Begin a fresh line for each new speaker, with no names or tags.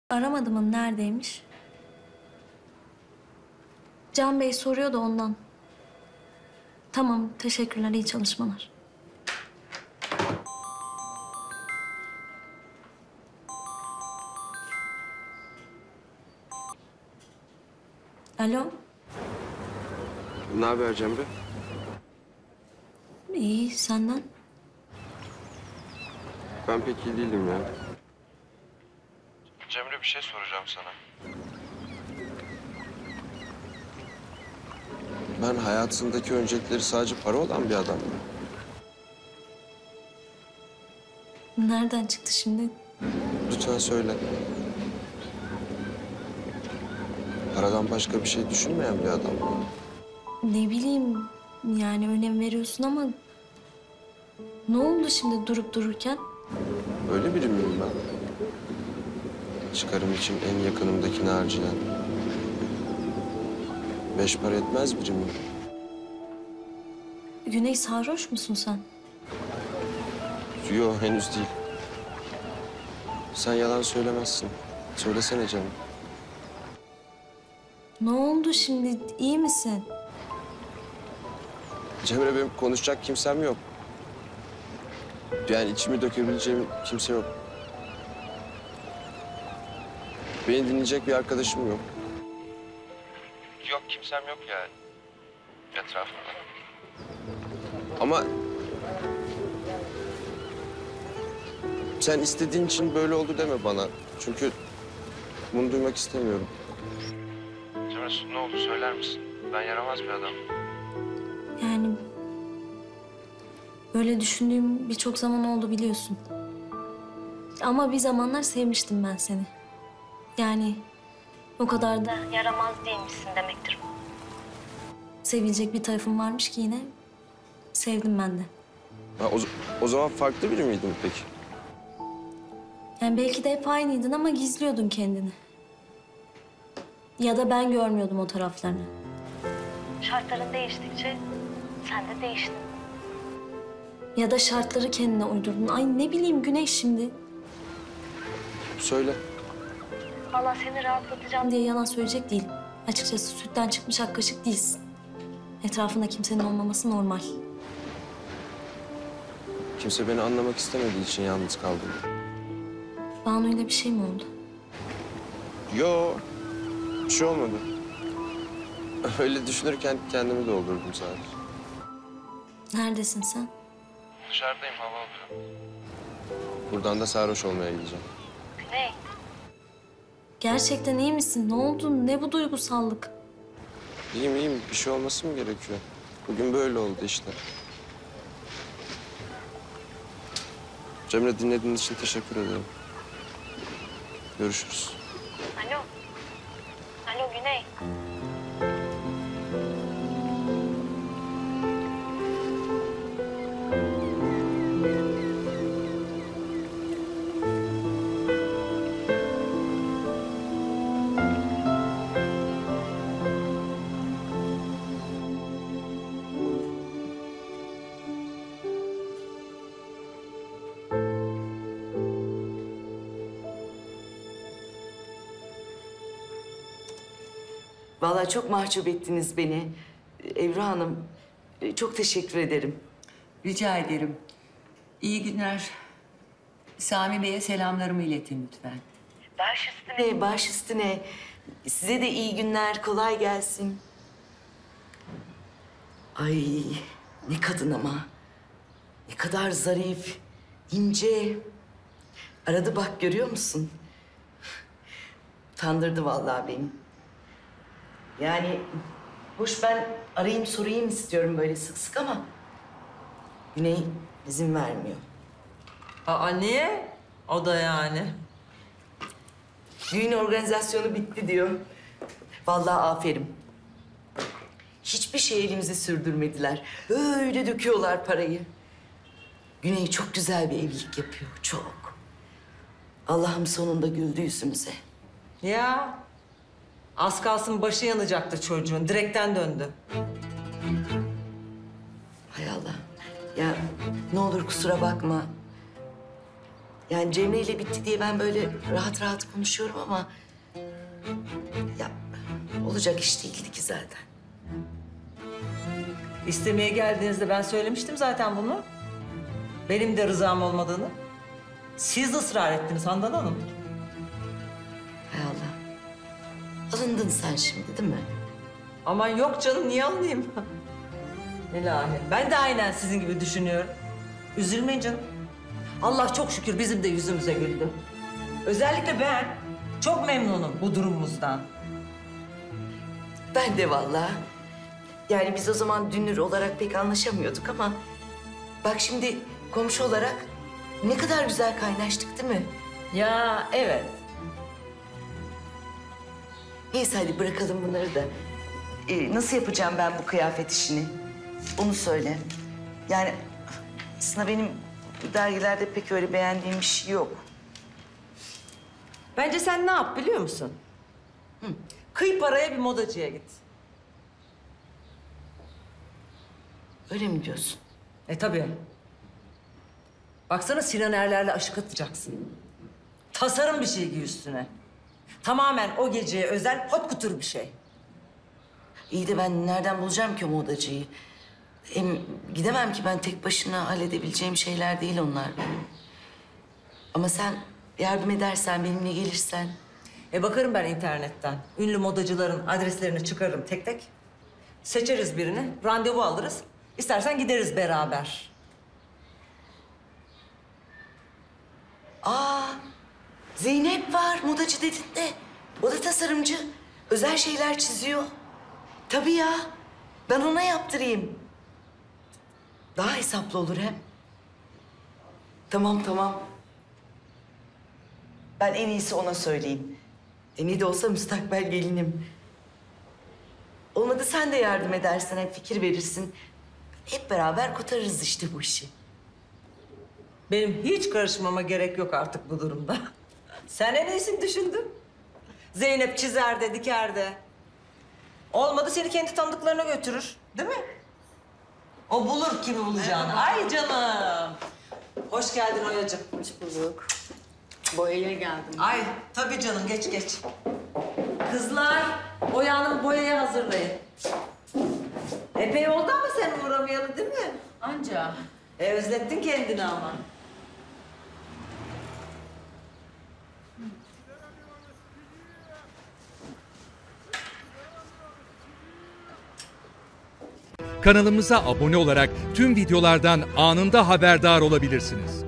Aramadı mı? Neredeymiş? Can Bey soruyor da ondan. Tamam, teşekkürler. İyi çalışmalar. Alo,
Ne haber Cemre?
iyi. Senden?
Ben pek iyi değilim ya. Cemre bir şey soracağım sana. Ben hayatındaki öncelikleri sadece para olan bir adam mı?
Nereden çıktı şimdi?
Lütfen söyle. Paradan başka bir şey düşünmeyen bir adam mı?
Ne bileyim, yani önem veriyorsun ama... Ne oldu şimdi durup dururken?
Öyle biri miyim ben? Çıkarım için en yakınımdakini harcayan. Beş para etmez biri miyim?
Güney, sarhoş musun sen?
Yok, henüz değil. Sen yalan söylemezsin. Söylesene canım.
Ne oldu şimdi? İyi misin?
Cemre, benim konuşacak kimsem yok. Yani içimi dökebileceğim kimse yok. Beni dinleyecek bir arkadaşım yok. Yok, kimsem yok yani etrafımda. Ama sen istediğin için böyle oldu deme bana. Çünkü bunu duymak istemiyorum. Cemre, ne oldu söyler misin? Ben yaramaz bir adamım.
Yani... Böyle düşündüğüm birçok zaman oldu biliyorsun. Ama bir zamanlar sevmiştim ben seni. Yani o kadar da yaramaz değilmişsin demektir. Sevilecek bir tarafım varmış ki yine sevdim ben de.
Ha, o zaman farklı biri miydin peki?
Yani belki de hep aynıydın ama gizliyordun kendini. Ya da ben görmüyordum o taraflarını. Şartların değiştikçe sen de değiştin. Ya da şartları kendine uydurdun. Ay ne bileyim Güneş şimdi.
Söyle.
Vallahi seni rahatlatacağım diye yalan söyleyecek değilim. Açıkçası sütten çıkmış ak kaşık değilsin. Etrafında kimsenin olmaması normal.
Kimse beni anlamak istemediği için yalnız kaldım.
Banu'yla bir şey mi oldu?
Yo, bir şey olmadı. Öyle düşünürken kendimi doldurdum sadece.
Neredesin sen?
Dışarıdayım, hava alıyorum. Buradan da sarhoş olmaya gideceğim.
Güney. Gerçekten iyi misin? Ne oldu? Ne bu duygusallık?
İyiyim, iyiyim. Bir şey olması mı gerekiyor? Bugün böyle oldu işte. Cemre, dinlediğin için teşekkür ederim. Görüşürüz.
Alo. Alo Güney.
Vallahi çok mahcup ettiniz beni. Evra Hanım, çok teşekkür ederim.
Rica ederim. İyi günler. Sami Bey'e selamlarımı iletin lütfen.
Baş üstüne, baş üstüne. Size de iyi günler, kolay gelsin. Ay, ne kadın ama. Ne kadar zarif, ince. Aradı bak, görüyor musun? Utandırdı vallahi beni. Yani hoş, ben arayayım sorayım istiyorum böyle sık sık ama Güney izin vermiyor.
Aa niye? O da yani.
Düğün organizasyonu bitti diyor. Vallahi aferin. Hiçbir şey elimize sürdürmediler. Öyle döküyorlar parayı. Güney çok güzel bir evlilik yapıyor, çok. Allah'ım sonunda güldü yüzümüze.
Ya az kalsın başı yanacaktı çocuğun. Direkten döndü.
Hay Allah. Ya ne olur kusura bakma. Yani Cemre ile bitti diye ben böyle rahat rahat konuşuyorum ama... Ya olacak iş değildi ki zaten.
İstemeye geldiğinizde ben söylemiştim zaten bunu. Benim de rızam olmadığını. Siz ısrar ettiniz Handan Hanım.
Hay Allah. Alındın sen şimdi değil mi?
Aman yok canım, niye alınayım? İlahi. Ben de aynen sizin gibi düşünüyorum. Üzülmeyin canım. Allah çok şükür bizim de yüzümüze güldü. Özellikle ben çok memnunum bu durumumuzdan.
Ben de vallahi. Yani biz o zaman Dünür olarak pek anlaşamıyorduk ama... Bak şimdi komşu olarak ne kadar güzel kaynaştık değil mi?
Ya evet.
Neyse hadi bırakalım bunları da. Nasıl yapacağım ben bu kıyafet işini? Onu söyle. Yani aslında benim bu dergilerde pek öyle beğendiğim bir şey yok.
Bence sen ne yap biliyor musun? Kıy paraya bir modacıya git.
Öyle mi diyorsun?
Tabii. Baksana Sinan Erler'le aşık atacaksın. Tasarım bir şey giy üstüne. Tamamen o geceye özel hot kutur bir şey.
İyi de ben nereden bulacağım ki o modacıyı? Hem gidemem ki, ben tek başına halledebileceğim şeyler değil onlar benim. Ama sen yardım edersen, benimle gelirsen...
Bakarım ben internetten. Ünlü modacıların adreslerini çıkarırım tek tek. Seçeriz birini, randevu alırız. İstersen gideriz beraber.
Aa, Zeynep var, modacı dedin de. O da tasarımcı. Özel şeyler çiziyor. Tabii ya. Ben ona yaptırayım. Daha hesaplı olur hem. Tamam, tamam. Ben en iyisi ona söyleyeyim. Ne de olsa müstakbel gelinim. Olmadı sen de yardım edersen, hep fikir verirsin. Hep beraber kurtarırız işte bu işi.
Benim hiç karışmama gerek yok artık bu durumda. Sen en iyisini düşündün. Zeynep çizer de, diker de. Olmadı seni kendi tanıdıklarına götürür. Değil mi? O bulur kimi bulacağını. Ay canım. Hoş geldin Oya'cığım.
Hoş bulduk. Boyaya geldim.
Ay tabii canım, geç geç. Kızlar, Oya Hanım boyayı hazırlayın. Epey oldu ama sen uğramayalı değil mi?
Anca.
Özlettin kendini ama.
Kanalımıza abone olarak tüm videolardan anında haberdar olabilirsiniz.